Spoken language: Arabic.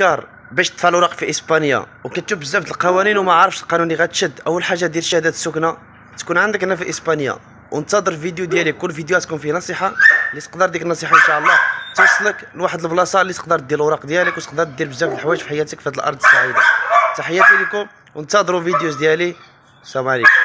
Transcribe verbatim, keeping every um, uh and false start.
كتفكر باش تطفى الاوراق في اسبانيا وكتشوف بزاف د القوانين وما عارفش القانون اللي غتشد، اول حاجه دير شهاده السكنه تكون عندك هنا في اسبانيا، وانتظر الفيديو ديالي. كل فيديو تكون فيه نصيحه اللي تقدر ديك النصيحه ان شاء الله توصلك لواحد البلاصه اللي تقدر دير الاوراق ديالك وتقدر دير بزاف د الحوايج في حياتك في هذه الارض السعيده. تحياتي لكم وانتظروا فيديوز ديالي. السلام عليكم.